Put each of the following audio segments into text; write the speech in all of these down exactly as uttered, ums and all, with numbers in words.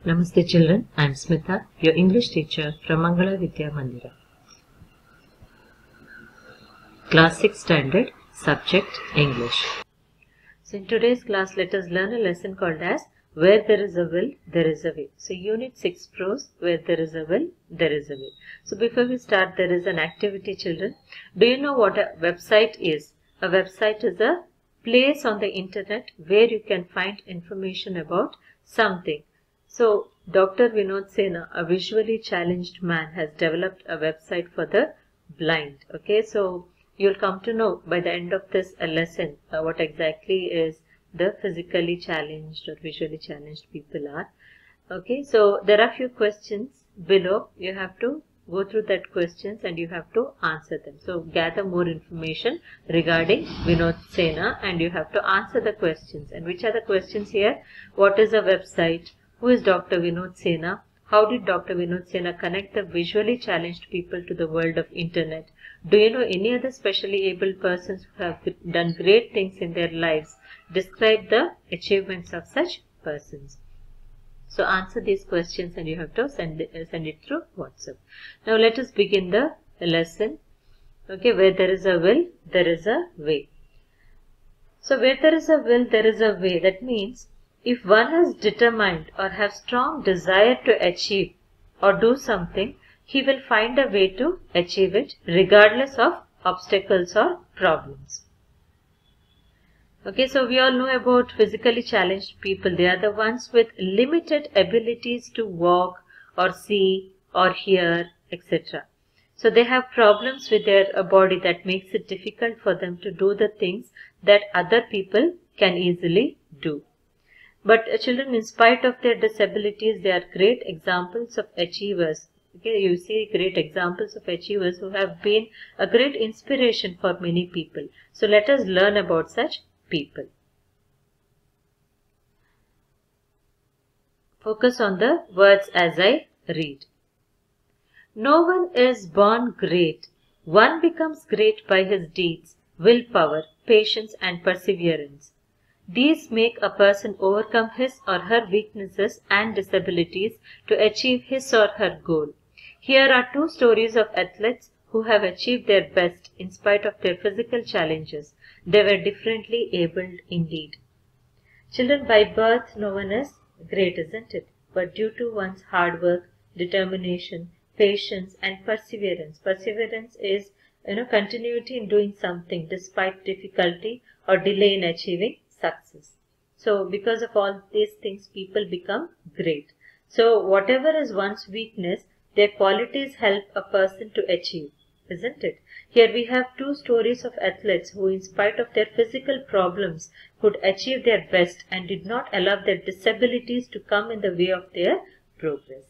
Namaste children, I am Smitha, your English teacher from Mangala Vidya Mandira. Class six Standard, Subject English. So in today's class, let us learn a lesson called as Where There Is a Will, There Is a Way. So Unit six Prose, Where There Is a Will, There Is a Way. So before we start, there is an activity, children. Do you know what a website is? A website is a place on the internet where you can find information about something. So, Doctor Vinod Sena, a visually challenged man, has developed a website for the blind. Okay, so you'll come to know by the end of this uh, lesson uh, what exactly is the physically challenged or visually challenged people are. Okay, so there are few questions below. You have to go through that questions and you have to answer them. So gather more information regarding Vinod Sena and you have to answer the questions. And which are the questions here? What is a website? Who is Doctor Vinod Sena? How did Doctor Vinod Sena connect the visually challenged people to the world of internet? Do you know any other specially abled persons who have done great things in their lives? Describe the achievements of such persons. So answer these questions and you have to send it, uh, send it through WhatsApp. Now let us begin the lesson. Okay, where there is a will, there is a way. So where there is a will, there is a way. That means if one is determined or have strong desire to achieve or do something, he will find a way to achieve it regardless of obstacles or problems. Okay, so we all know about physically challenged people. They are the ones with limited abilities to walk or see or hear, et cetera. So they have problems with their body that makes it difficult for them to do the things that other people can easily do. But uh, children, in spite of their disabilities, they are great examples of achievers. Okay, you see great examples of achievers who have been a great inspiration for many people. So let us learn about such people. Focus on the words as I read. No one is born great. One becomes great by his deeds, willpower, patience and perseverance. These make a person overcome his or her weaknesses and disabilities to achieve his or her goal. Here are two stories of athletes who have achieved their best in spite of their physical challenges. They were differently abled indeed. Children, by birth no one is great, isn't it? But due to one's hard work, determination, patience and perseverance. Perseverance is, you know, continuity in doing something despite difficulty or delay in achieving success. So because of all these things, people become great. So whatever is one's weakness, their qualities help a person to achieve, isn't it? Here we have two stories of athletes who, in spite of their physical problems, could achieve their best and did not allow their disabilities to come in the way of their progress.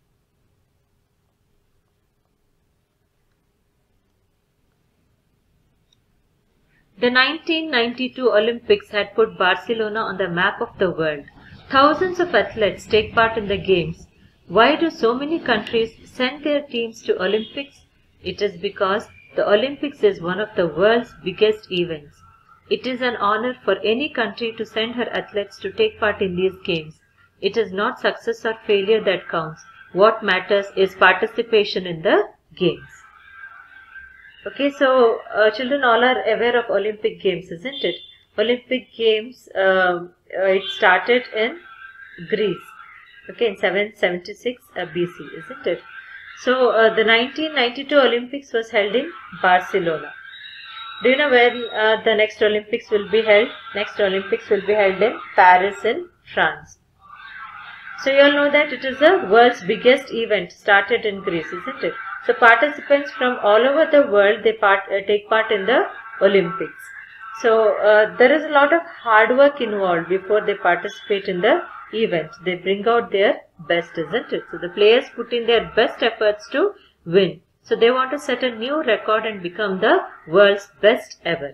The nineteen ninety-two Olympics had put Barcelona on the map of the world. Thousands of athletes take part in the games. Why do so many countries send their teams to Olympics? It is because the Olympics is one of the world's biggest events. It is an honor for any country to send her athletes to take part in these games. It is not success or failure that counts. What matters is participation in the games. Okay, so uh, children all are aware of Olympic Games, isn't it? Olympic Games, uh, uh, it started in Greece, okay, in seven seventy-six uh, B C, isn't it? So uh, the nineteen ninety-two Olympics was held in Barcelona. Do you know when uh, the next Olympics will be held? Next Olympics will be held in Paris in France. So you all know that it is the world's biggest event, started in Greece, isn't it? So participants from all over the world, they part, uh, take part in the Olympics. So uh, there is a lot of hard work involved before they participate in the event. They bring out their best, isn't it? So the players put in their best efforts to win. So they want to set a new record and become the world's best ever.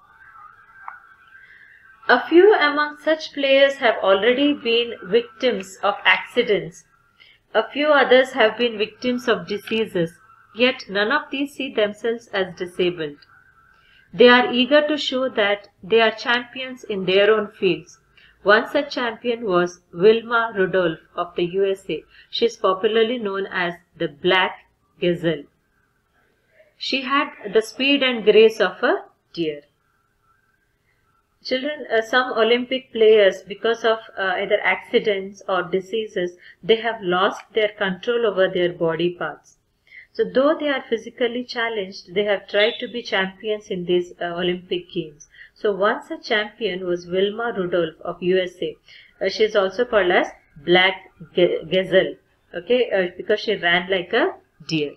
A few among such players have already been victims of accidents. A few others have been victims of diseases, yet none of these see themselves as disabled. They are eager to show that they are champions in their own fields. One such champion was Wilma Rudolph of the U S A. She is popularly known as the Black Gazelle. She had the speed and grace of a deer. Children, uh, some Olympic players, because of uh, either accidents or diseases, they have lost their control over their body parts. So though they are physically challenged, they have tried to be champions in these uh, Olympic Games. So once a champion was Wilma Rudolph of U S A. Uh, she is also called as Black Gazelle, okay, uh, because she ran like a deer.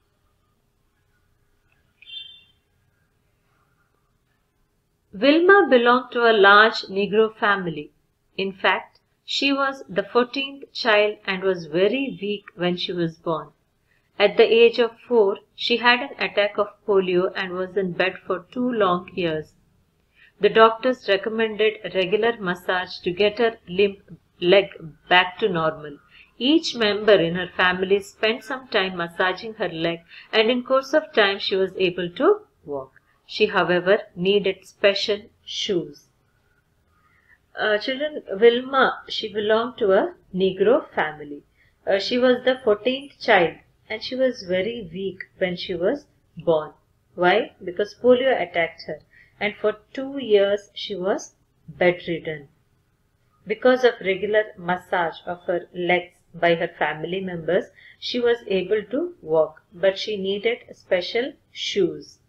Wilma belonged to a large Negro family. In fact, she was the fourteenth child and was very weak when she was born. At the age of four, she had an attack of polio and was in bed for two long years. The doctors recommended a regular massage to get her limb leg back to normal. Each member in her family spent some time massaging her leg, and in course of time she was able to walk. She, however, needed special shoes. Uh, children, Wilma, she belonged to a Negro family. Uh, she was the fourteenth child and she was very weak when she was born. Why? Because polio attacked her, and for two years she was bedridden. Because of regular massage of her legs by her family members, she was able to walk, but she needed special shoes.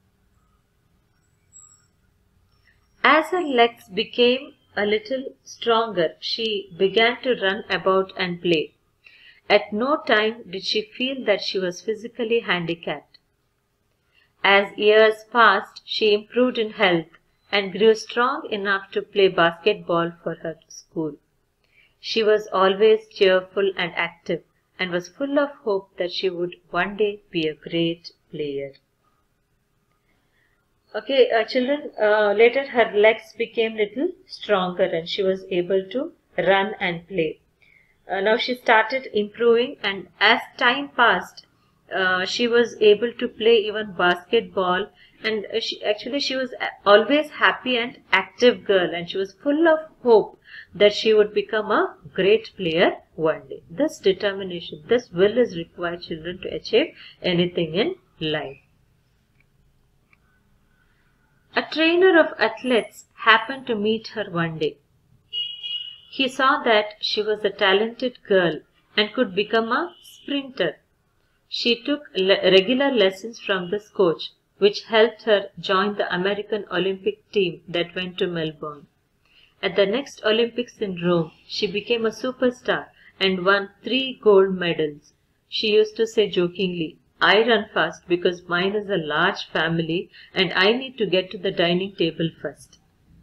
As her legs became a little stronger, she began to run about and play. At no time did she feel that she was physically handicapped. As years passed, she improved in health and grew strong enough to play basketball for her school. She was always cheerful and active and was full of hope that she would one day be a great player. Okay, uh, children, uh, later her legs became little stronger and she was able to run and play. Uh, now she started improving, and as time passed, uh, she was able to play even basketball, and uh, she, actually she was always happy and active girl, and she was full of hope that she would become a great player one day. This determination, this will is required, children, to achieve anything in life. A trainer of athletes happened to meet her one day. He saw that she was a talented girl and could become a sprinter. She took le- regular lessons from this coach, which helped her join the American Olympic team that went to Melbourne. At the next Olympics in Rome, she became a superstar and won three gold medals. She used to say jokingly, "I run fast because mine is a large family and I need to get to the dining table first."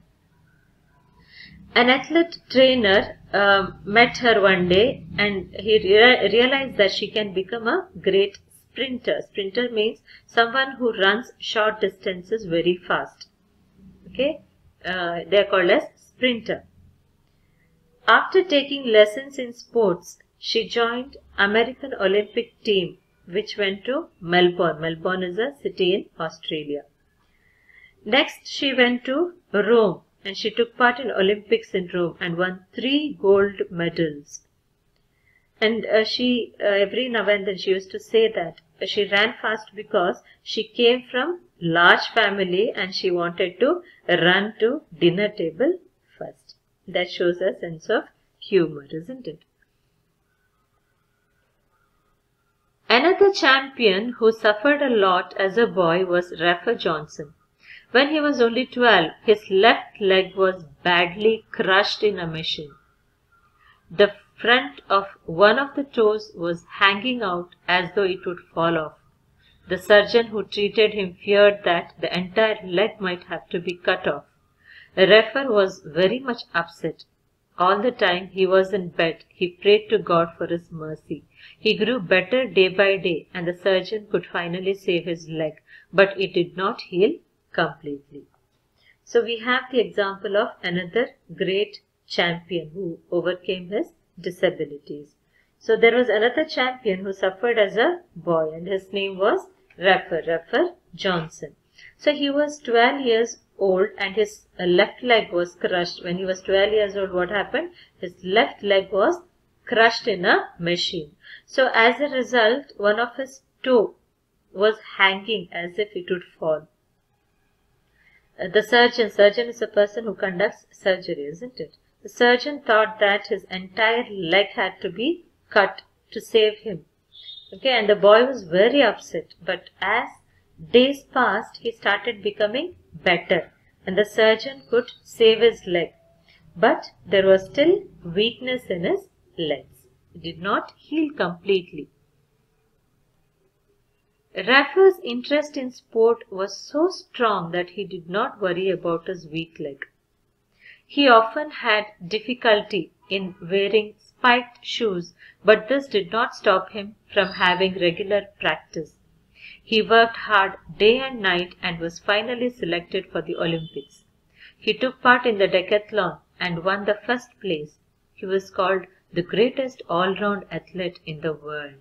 An athlete trainer uh, met her one day, and he rea- realized that she can become a great sprinter. Sprinter means someone who runs short distances very fast. Okay, uh, they are called as sprinter. After taking lessons in sports, she joined American Olympic team, which went to Melbourne. Melbourne is a city in Australia. Next, she went to Rome, and she took part in Olympics in Rome and won three gold medals. And uh, she, uh, every now and then she used to say that uh, she ran fast because she came from large family and she wanted to run to dinner table first. That shows a sense of humor, isn't it? Another champion who suffered a lot as a boy was Rafer Johnson. When he was only twelve, his left leg was badly crushed in a machine. The front of one of the toes was hanging out as though it would fall off. The surgeon who treated him feared that the entire leg might have to be cut off. Rafer was very much upset. All the time he was in bed, he prayed to God for his mercy. He grew better day by day, and the surgeon could finally save his leg, but it did not heal completely. So we have the example of another great champion who overcame his disabilities. So there was another champion who suffered as a boy, and his name was Rafer, Rafer Johnson. So he was twelve years old and his left leg was crushed. When he was twelve years old, what happened? His left leg was crushed in a machine. So as a result, one of his toe was hanging as if it would fall. Uh, the surgeon, surgeon is a person who conducts surgery, isn't it? The surgeon thought that his entire leg had to be cut to save him. Okay, and the boy was very upset. But as days passed, he started becoming better and the surgeon could save his leg. But there was still weakness in his legs. It did not heal completely. Rafa's interest in sport was so strong that he did not worry about his weak leg. He often had difficulty in wearing spiked shoes, but this did not stop him from having regular practice. He worked hard day and night and was finally selected for the Olympics. He took part in the decathlon and won the first place. He was called the greatest all-round athlete in the world.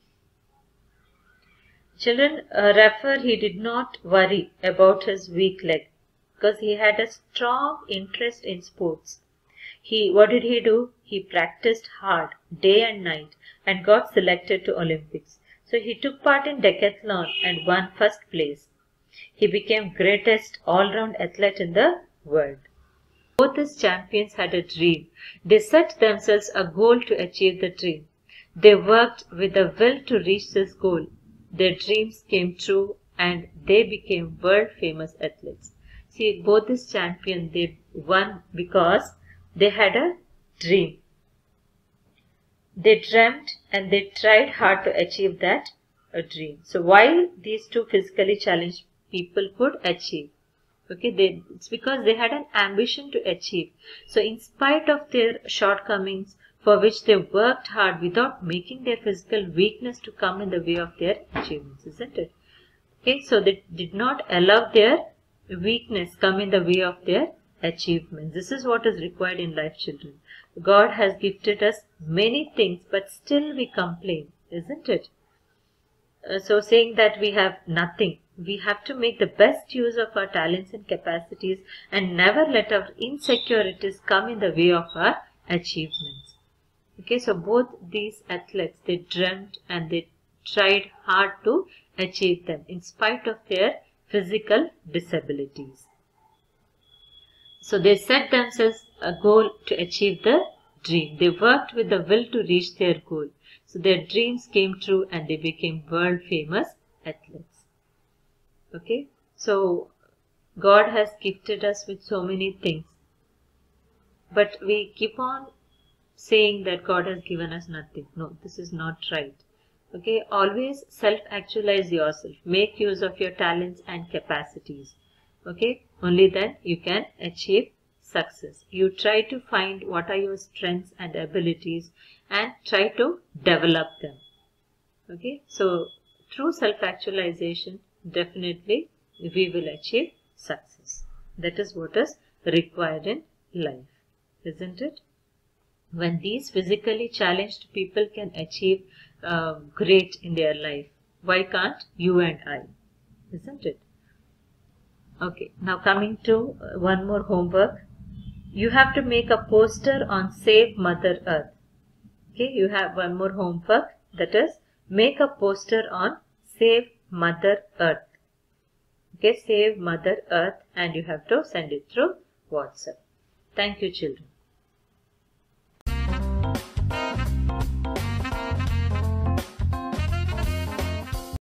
Children, uh, Rafa, he did not worry about his weak leg because he had a strong interest in sports. He, what did he do? He practiced hard day and night and got selected to Olympics. So he took part in decathlon and won first place. He became greatest all-round athlete in the world. Both his champions had a dream. They set themselves a goal to achieve the dream. They worked with a will to reach this goal. Their dreams came true and they became world famous athletes. See, both these champions, they won because they had a dream. They dreamt and they tried hard to achieve that a dream. So while these two physically challenged people could achieve, okay, they, it's because they had an ambition to achieve. So in spite of their shortcomings, for which they worked hard without making their physical weakness to come in the way of their achievements, isn't it? Okay, so they did not allow their weakness come in the way of their achievements. This is what is required in life, children. God has gifted us many things, but still we complain, isn't it? Uh, so saying that we have nothing, we have to make the best use of our talents and capacities and never let our insecurities come in the way of our achievements. Okay, so both these athletes, they dreamt and they tried hard to achieve them in spite of their physical disabilities. So they set themselves a goal to achieve the dream. They worked with the will to reach their goal. So their dreams came true and they became world famous athletes. Okay, so God has gifted us with so many things, but we keep on saying that God has given us nothing. No, this is not right. Okay, always self-actualize yourself. Make use of your talents and capacities. Okay, only then you can achieve success. You try to find what are your strengths and abilities and try to develop them. Okay, so through self-actualization, definitely we will achieve success. That is what is required in life, isn't it? When these physically challenged people can achieve uh, great in their life, why can't you and I? Isn't it? Okay, now coming to uh, one more homework. You have to make a poster on Save Mother Earth. Okay, you have one more homework, that is make a poster on Save Mother Earth. Okay, Save Mother Earth, and you have to send it through WhatsApp. Thank you, children.